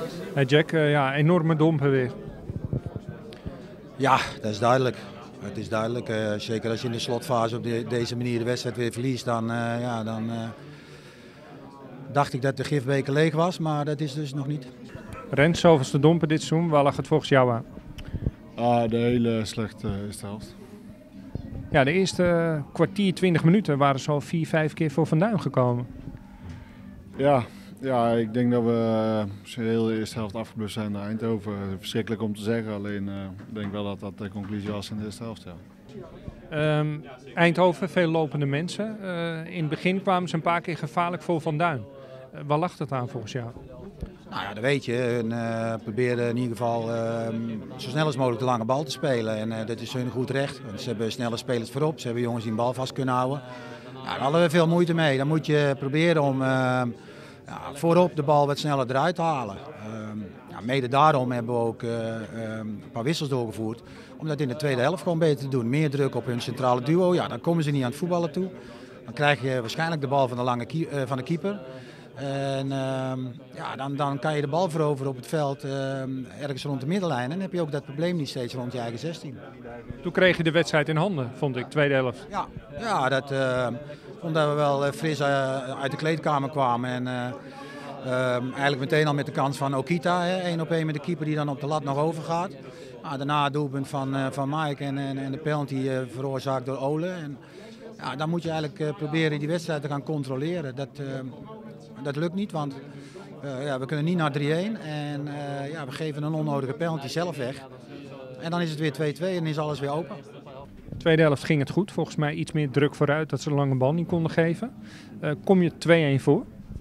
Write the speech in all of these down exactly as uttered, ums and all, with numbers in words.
Hey Jack, uh, ja, enorme domper weer. Ja, dat is duidelijk. Het is duidelijk. Uh, zeker als je in de slotfase op de, deze manier de wedstrijd weer verliest, dan, uh, ja, dan uh, dacht ik dat de gifbeker leeg was, maar dat is dus nog niet. Rens, zoveelste domper dit seizoen, waar lag het volgens jou aan? Ah, de hele slechte eerste helft. Ja, de eerste kwartier, twintig minuten waren ze al vier, vijf keer voor Van Duin gekomen. Ja, ja, ik denk dat we de hele eerste helft afgeblust zijn naar Eindhoven. Verschrikkelijk om te zeggen, alleen uh, ik denk wel dat dat de conclusie was in de eerste helft. Ja. Um, Eindhoven, veel lopende mensen. Uh, in het begin kwamen ze een paar keer gevaarlijk voor Van Duin. Uh, waar lag dat aan volgens jou? Nou ja, dat weet je. En, uh, proberen in ieder geval uh, zo snel als mogelijk de lange bal te spelen. En uh, dat is hun goed recht. Want ze hebben snelle spelers voorop. Ze hebben jongens die een bal vast kunnen houden. Ja, daar hadden we veel moeite mee. Dan moet je proberen om uh, ja, voorop de bal wat sneller eruit te halen. Uh, ja, mede daarom hebben we ook uh, uh, een paar wissels doorgevoerd. Om dat in de tweede helft gewoon beter te doen. Meer druk op hun centrale duo. Ja, dan komen ze niet aan het voetballen toe. Dan krijg je waarschijnlijk de bal van de, lange ki- uh, van de keeper. En uh, ja, dan, dan kan je de bal veroveren op het veld uh, ergens rond de middenlijn. En dan heb je ook dat probleem niet steeds rond je eigen zestien. Toen kreeg je de wedstrijd in handen, vond ik, tweede helft. Ja, ja dat uh, omdat we wel fris uh, uit de kleedkamer kwamen. En uh, uh, eigenlijk meteen al met de kans van Okita, één op één met de keeper die dan op de lat nog overgaat. Uh, daarna het doelpunt van, uh, van Mike en, en, en de penalty uh, veroorzaakt door Ole. En, ja, dan moet je eigenlijk uh, proberen die wedstrijd te gaan controleren. Dat, uh, dat lukt niet, want uh, ja, we kunnen niet naar drie-een en uh, ja, we geven een onnodige penalty zelf weg. En dan is het weer twee-twee en is alles weer open. Tweede helft ging het goed, volgens mij iets meer druk vooruit dat ze de lange bal niet konden geven. Uh, kom je twee-een voor?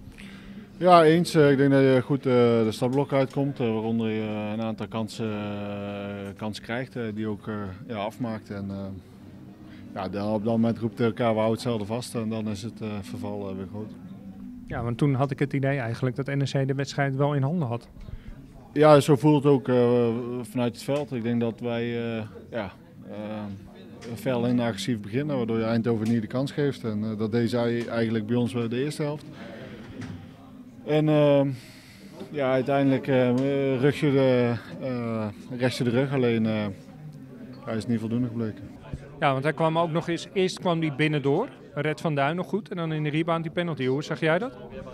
Ja, eens. Ik denk dat je goed uh, de startblok uitkomt, uh, waaronder je uh, een aantal kansen, uh, kansen krijgt uh, die ook uh, ja, afmaakt. En, uh, ja, dan, op dat moment roept elkaar, we houden hetzelfde vast en dan is het uh, verval uh, weer groot. Ja, want toen had ik het idee eigenlijk dat N E C de wedstrijd wel in handen had. Ja, zo voelt het ook uh, vanuit het veld. Ik denk dat wij uh, ja, uh, fel en agressief beginnen, waardoor je Eindhoven niet de kans geeft. En uh, dat deed zij eigenlijk bij ons bij de eerste helft. En uh, ja, uiteindelijk uh, rug je de, uh, recht je de rug, alleen uh, hij is niet voldoende gebleken. Ja, want hij kwam ook nog eens, eerst kwam hij binnendoor, Red Van Duin nog goed en dan in de rebound die penalty. Hoe zag jij dat?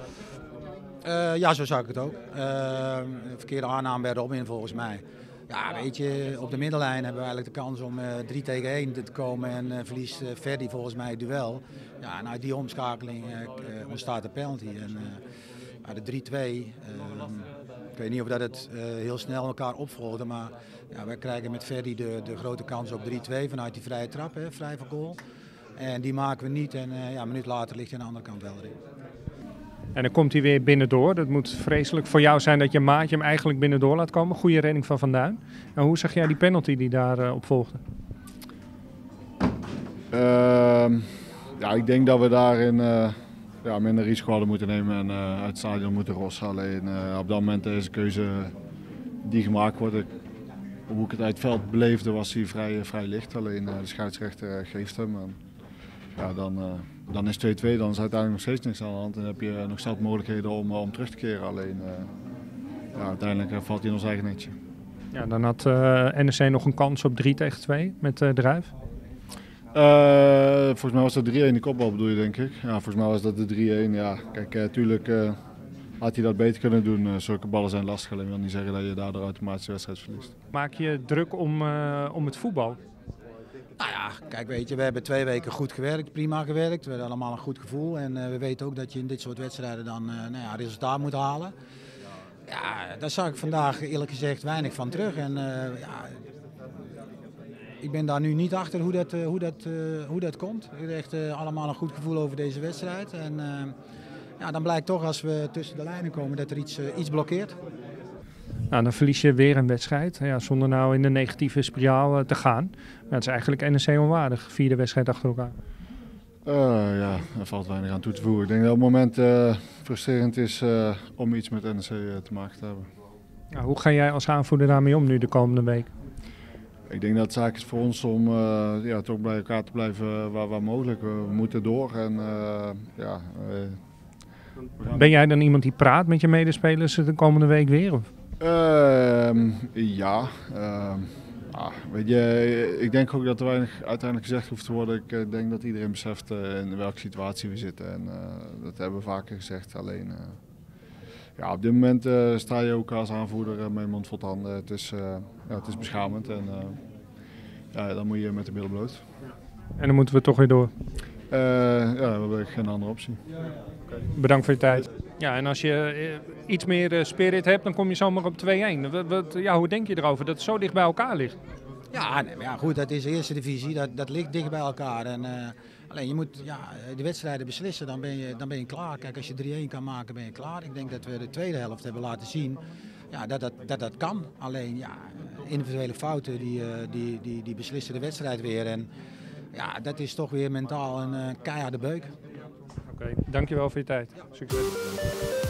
Uh, ja, zo zag ik het ook. Uh, verkeerde aanname bij Robin volgens mij. Ja, weet je, op de middenlijn hebben we eigenlijk de kans om uh, drie tegen één te komen en uh, verliest uh, Ferdi volgens mij het duel. Ja, en uit die omschakeling uh, uh, ontstaat de penalty. En, uh, de drie-twee, uh, ik weet niet of dat het uh, heel snel elkaar opvolgde, maar ja, wij krijgen met Ferdi de, de grote kans op drie-twee vanuit die vrije trap, hè, vrij van goal. En die maken we niet en uh, ja, een minuut later ligt hij aan de andere kant wel erin. En dan komt hij weer binnendoor. Dat moet vreselijk voor jou zijn dat je maatje hem eigenlijk binnendoor laat komen. Goede redding van Van Duin. En hoe zag jij die penalty die daarop uh, volgde? Uh, ja, ik denk dat we daarin uh, ja, minder risico hadden moeten nemen en uh, uit het stadion moeten rossen. Alleen uh, op dat moment is de keuze die gemaakt wordt. Ik, hoe ik het uit het veld beleefde was hij vrij, vrij licht. Alleen uh, de scheidsrechter geeft hem. En, ja, dan, uh, dan is twee-twee, dan is uiteindelijk nog steeds niks aan de hand. En dan heb je nog zelf mogelijkheden om, om terug te keren. Alleen uh, ja, uiteindelijk valt hij in ons eigen netje. Ja, dan had uh, N E C nog een kans op drie tegen twee met uh, Druijf. Uh, volgens mij was dat drie-een de kopbal bedoel je, denk ik. Ja, volgens mij was dat de drie-een. Ja, kijk, natuurlijk uh, uh, had hij dat beter kunnen doen. Uh, zulke ballen zijn lastig, alleen wil niet zeggen dat je daardoor automatisch de wedstrijd verliest. Maak je druk om, uh, om het voetbal? Nou ja, kijk, weet je, we hebben twee weken goed gewerkt, prima gewerkt. We hebben allemaal een goed gevoel en uh, we weten ook dat je in dit soort wedstrijden dan uh, nou ja, resultaat moet halen. Ja, daar zag ik vandaag eerlijk gezegd weinig van terug. En, uh, ja, ik ben daar nu niet achter hoe dat, uh, hoe dat, uh, hoe dat komt. Ik heb echt uh, allemaal een goed gevoel over deze wedstrijd. En uh, ja, dan blijkt toch als we tussen de lijnen komen dat er iets, uh, iets blokkeert. Nou, dan verlies je weer een wedstrijd, ja, zonder nou in de negatieve spiraal uh, te gaan. Maar het is eigenlijk N E C onwaardig, vierde wedstrijd achter elkaar. Uh, ja, er valt weinig aan toe te voegen. Ik denk dat het moment uh, frustrerend is uh, om iets met N E C uh, te maken te hebben. Ja, hoe ga jij als aanvoerder daarmee om nu de komende week? Ik denk dat het zaak is voor ons om uh, ja, toch bij elkaar te blijven waar, waar mogelijk. We moeten door en uh, ja... Uh, Ben jij dan iemand die praat met je medespelers de komende week weer? Of? Uh, ja. Uh, ah, weet je, ik denk ook dat er weinig uiteindelijk gezegd hoeft te worden. Ik uh, denk dat iedereen beseft uh, in welke situatie we zitten. En uh, dat hebben we vaker gezegd. Alleen, uh, ja, op dit moment uh, sta je ook als aanvoerder uh, met je mond vol tanden. Het is, uh, ja, het is beschamend en uh, ja, dan moet je met de billen bloot. En dan moeten we toch weer door. Uh, ja, we hebben geen andere optie. Bedankt voor je tijd. Ja, en als je uh, iets meer uh, spirit hebt, dan kom je zomaar op twee-een. Wat, wat, ja, hoe denk je erover dat het zo dicht bij elkaar ligt? Ja, nee, maar ja, goed, dat is de eerste divisie, dat, dat ligt dicht bij elkaar. En, uh, alleen je moet ja, de wedstrijden beslissen, dan ben, je, dan ben je klaar. Kijk, als je drie-een kan maken, ben je klaar. Ik denk dat we de tweede helft hebben laten zien ja, dat, dat, dat dat kan. Alleen ja, individuele fouten die, uh, die, die, die beslissen de wedstrijd weer. En ja, dat is toch weer mentaal een uh, keiharde beuk. Oké, okay, dankjewel voor je tijd. Succes.